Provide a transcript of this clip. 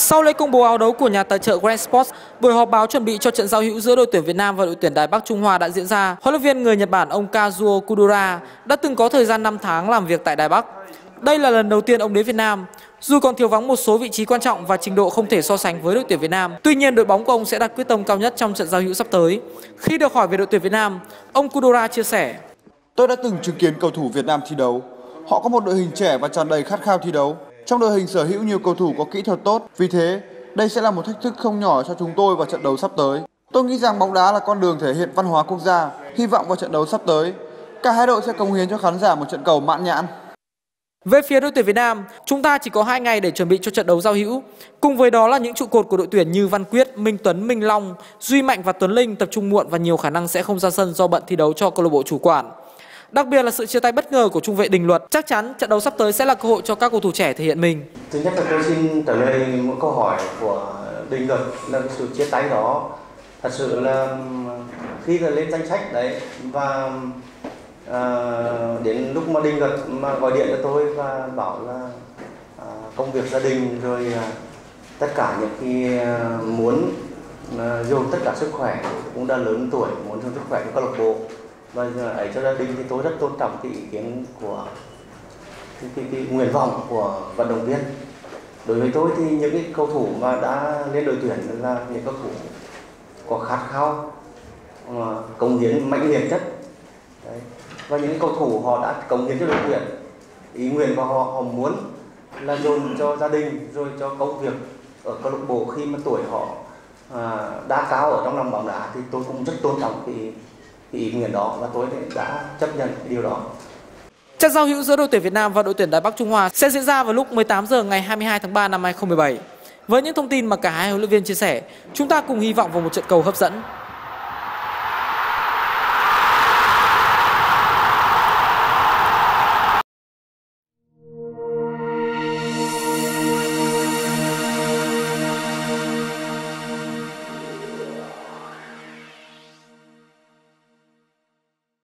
Sau lễ công bố áo đấu của nhà tài trợ Grand Sports, buổi họp báo chuẩn bị cho trận giao hữu giữa đội tuyển Việt Nam và đội tuyển Đài Bắc Trung Hoa đã diễn ra. Huấn luyện viên người Nhật Bản ông Kazuo Kudura đã từng có thời gian 5 tháng làm việc tại Đài Bắc. Đây là lần đầu tiên ông đến Việt Nam. Dù còn thiếu vắng một số vị trí quan trọng và trình độ không thể so sánh với đội tuyển Việt Nam, tuy nhiên đội bóng của ông sẽ đặt quyết tâm cao nhất trong trận giao hữu sắp tới. Khi được hỏi về đội tuyển Việt Nam, ông Kudura chia sẻ: "Tôi đã từng chứng kiến cầu thủ Việt Nam thi đấu. Họ có một đội hình trẻ và tràn đầy khát khao thi đấu. Trong đội hình sở hữu nhiều cầu thủ có kỹ thuật tốt. Vì thế, đây sẽ là một thách thức không nhỏ cho chúng tôi vào trận đấu sắp tới. Tôi nghĩ rằng bóng đá là con đường thể hiện văn hóa quốc gia. Hy vọng vào trận đấu sắp tới, cả hai đội sẽ cống hiến cho khán giả một trận cầu mãn nhãn." Về phía đội tuyển Việt Nam, chúng ta chỉ có 2 ngày để chuẩn bị cho trận đấu giao hữu. Cùng với đó là những trụ cột của đội tuyển như Văn Quyết, Minh Tuấn, Minh Long, Duy Mạnh và Tuấn Linh tập trung muộn và nhiều khả năng sẽ không ra sân do bận thi đấu cho câu lạc bộ chủ quản. Đặc biệt là sự chia tay bất ngờ của trung vệ Đình Luật. Chắc chắn trận đấu sắp tới sẽ là cơ hội cho các cầu thủ trẻ thể hiện mình. Thứ nhất là tôi xin trả lời một câu hỏi của Đình Luật là sự chia tay đó. Thật sự là khi là lên danh sách đấy và đến lúc mà Đình Luật mà gọi điện cho tôi và bảo là công việc gia đình rồi tất cả những cái muốn dồn tất cả sức khỏe, cũng đã lớn tuổi, muốn dồn sức khỏe cho câu lạc bộ và ấy cho gia đình, thì tôi rất tôn trọng cái ý kiến của cái nguyện vọng của vận động viên. Đối với tôi thì những cái cầu thủ mà đã lên đội tuyển là những cầu thủ có khát khao, cống hiến mãnh liệt nhất. Đấy. Và những cầu thủ họ đã cống hiến cho đội tuyển, ý nguyện của họ muốn là dồn cho gia đình rồi cho công việc ở câu lạc bộ khi mà tuổi họ đã cao ở trong lòng bóng đá, thì tôi cũng rất tôn trọng cái ý nguyện đó và tôi đã chấp nhận điều đó. Trận giao hữu giữa đội tuyển Việt Nam và đội tuyển Đài Bắc Trung Hoa sẽ diễn ra vào lúc 18 giờ ngày 22 tháng 3 năm 2017. Với những thông tin mà cả hai huấn luyện viên chia sẻ, chúng ta cùng hy vọng vào một trận cầu hấp dẫn.